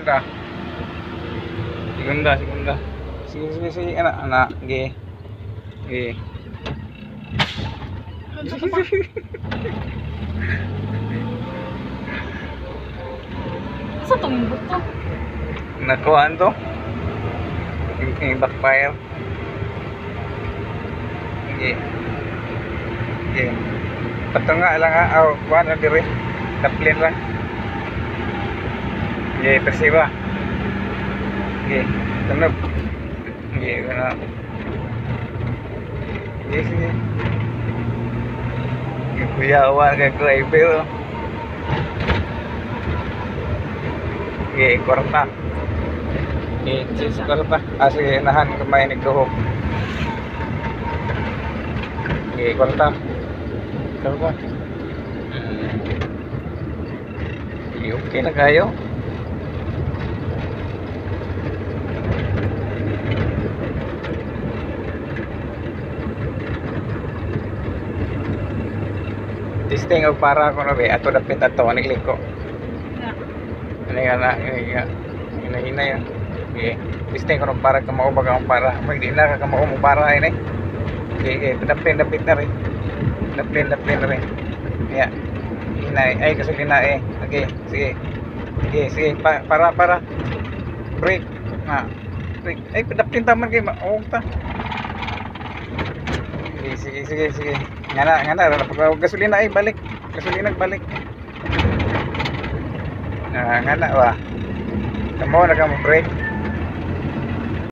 segunda. Segunda. Sige, anak. Ge. Sa tumimbot to? Nakuhaan to. Yung backfire. Ge. Patunga lang ha. Aw, kuhaan na dire. Daplin lang. Ge, persiwa. Ge, tunog. Ge, ano. Ge, sige. Ge, kuya, awa ka ko ay pero. Ge, kwarta. Ge, kwarta. Sige, nahan kamay nagduhog. Ge, kwarta. Kwarta. Ge, okay na kayo. Testing og para ko na be ato dapit ato nagliko. Ano nga hina yan. Okay. Testing ko ng para ka maubag ang para. Pag di na ka maubag para ini. Okay, dapit na rin. Dapit na rin. Yeah. Hina ay kasi hina eh. Okay, sige. Sige, para. Break. Break. Ay dapit taman kay maog ta. Sige. Ngana pag gasolina ay balik. Gasolina balik. Ngana ba. Tamo na ka mo break.